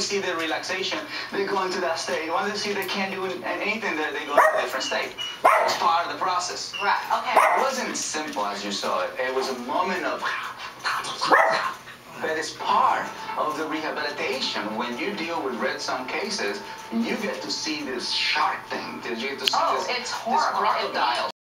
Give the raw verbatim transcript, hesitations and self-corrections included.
see the relaxation, they go into that state. Once they see they can't do anything there, they go into a different state. It's part of the process. Right, okay. It wasn't simple as you saw it. It was a moment of... But it's part of the rehabilitation. When you deal with red sun cases, you get to see this shark thing. You get to see oh, this, it's horrible. this crocodile.